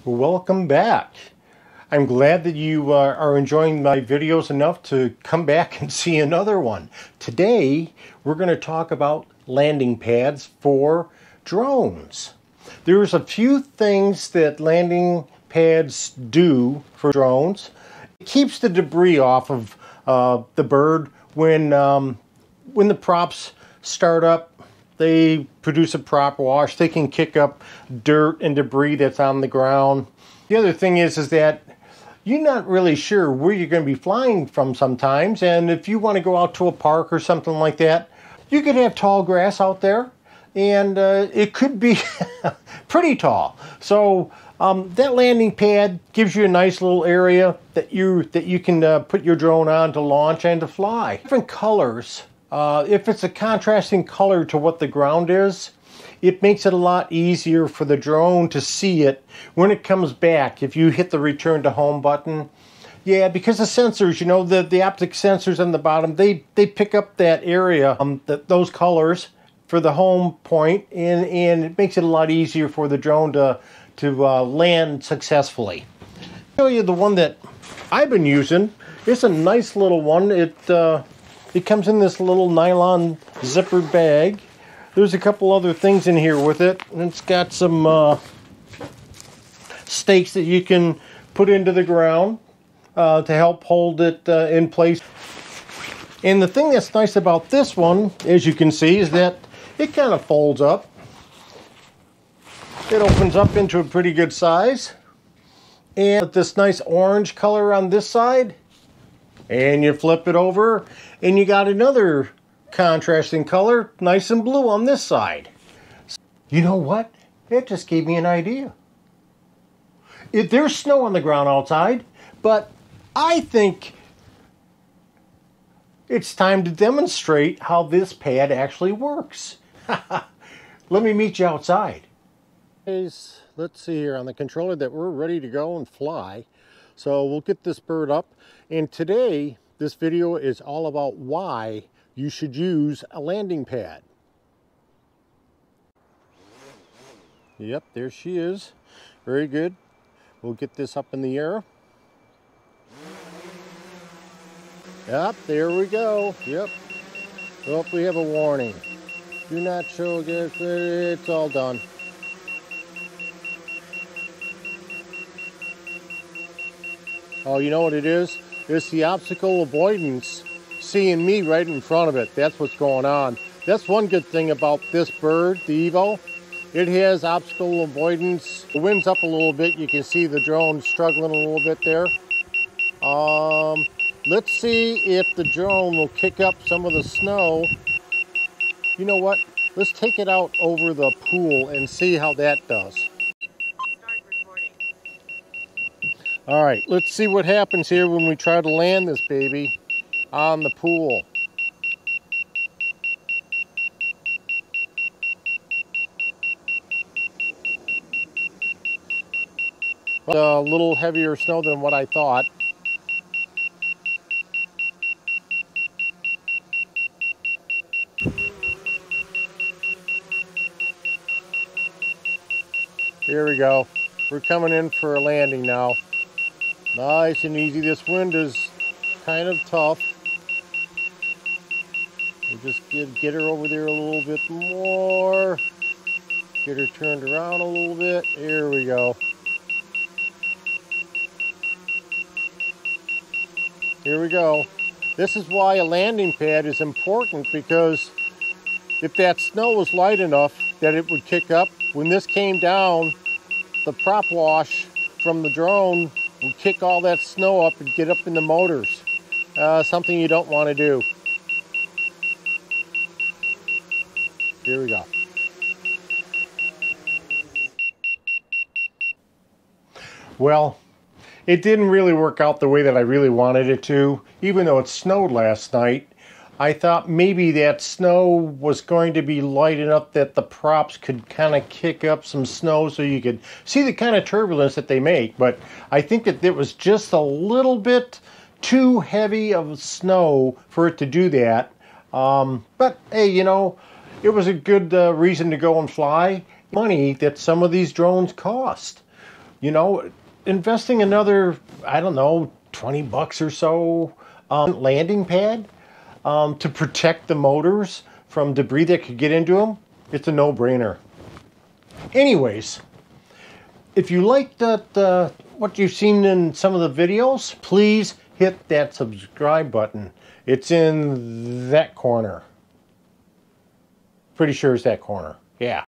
Welcome back. I'm glad that you are enjoying my videos enough to come back and see another one. Today we're going to talk about landing pads for drones. There's a few things that landing pads do for drones. It keeps the debris off of the bird when the props start up. They produce a prop wash. They can kick up dirt and debris that's on the ground. The other thing is that you're not really sure where you're going to be flying from sometimes. And if you want to go out to a park or something like that, you could have tall grass out there. And it could be pretty tall. So that landing pad gives you a nice little area that you can put your drone on to launch and to fly. Different colors. If it's a contrasting color to what the ground is, it makes it a lot easier for the drone to see it when it comes back. If you hit the return to home button, yeah, because the sensors, you know, the optic sensors on the bottom, they pick up that area, those colors for the home point, and it makes it a lot easier for the drone to land successfully. I'll show you the one that I've been using. It's a nice little one. It comes in this little nylon zippered bag. There's a couple other things in here with it. And it's got some stakes that you can put into the ground to help hold it in place. And the thing that's nice about this one, as you can see, is that it kind of folds up. It opens up into a pretty good size. And this nice orange color on this side. And you flip it over, and you got another contrasting color, nice and blue on this side. You know what? It just gave me an idea. There's snow on the ground outside, but I think it's time to demonstrate how this pad actually works. Let me meet you outside. Let's see here on the controller that we're ready to go and fly. So we'll get this bird up. And today, this video is all about why you should use a landing pad. Yep, there she is. Very good. We'll get this up in the air. Yep, there we go. Yep. Oh, we have a warning. Do not show good. It's all done. Oh, you know what it is? It's the obstacle avoidance seeing me right in front of it. That's what's going on. That's one good thing about this bird, the Evo. It has obstacle avoidance. The wind's up a little bit. You can see the drone struggling a little bit there. Let's see if the drone will kick up some of the snow. You know what? Let's take it out over the pool and see how that does. All right, let's see what happens here when we try to land this baby on the pool. A little heavier snow than what I thought. Here we go. We're coming in for a landing now. Nice and easy. This wind is kind of tough. We'll just get her over there a little bit more. Get her turned around a little bit. Here we go. Here we go. This is why a landing pad is important, because if that snow was light enough that it would kick up, when this came down, the prop wash from the drone would kick all that snow up and get up in the motors. Something you don't want to do. Here we go. Well, it didn't really work out the way that I really wanted it to. Even though it snowed last night, I thought maybe that snow was going to be light enough that the props could kind of kick up some snow so you could see the kind of turbulence that they make. But I think that it was just a little bit too heavy of snow for it to do that. But hey, you know, it was a good reason to go and fly. Money that some of these drones cost. You know, investing another, I don't know, 20 bucks or so landing pad to protect the motors from debris that could get into them, it's a no-brainer. Anyways, if you liked that, what you've seen in some of the videos, please hit that subscribe button. It's in that corner. Pretty sure it's that corner. Yeah.